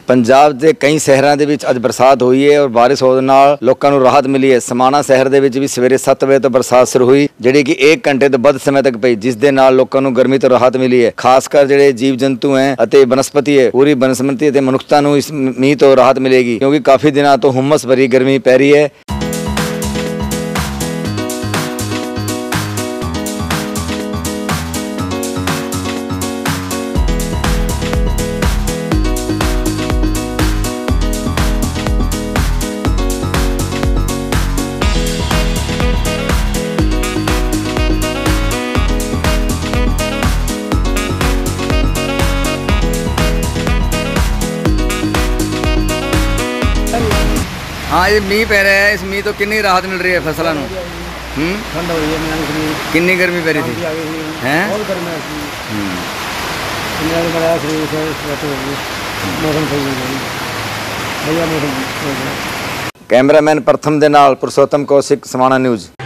पंजाब के कई शहरों के अज बरसात हुई है और बारिश होने नाल लोकां नूं राहत मिली है। समाना शहर के भी सवेरे 7 बजे तो बरसात शुरू हुई, जिहड़ी कि 1 घंटे तो वध समय तक पई, जिस दे नाल लोकां नूं गर्मी तो राहत मिली है। खासकर जिहड़े जीव जंतु हैं अते बनस्पति है, पूरी बनस्पति अते मनुखता नूं इस मींह तो राहत मिलेगी, क्योंकि काफ़ी दिनों तो हुम्मस भरी गर्मी पै रही है। हाँ, ये मीह पै रहा है, इस मीह तो कितनी राहत मिल रही है फसलों को। ठंड हो रही है, कितनी गर्मी पै रही थी हैं? कैमरामैन प्रथम दे नाल पुरुषोत्तम कौशिक, समाना न्यूज़।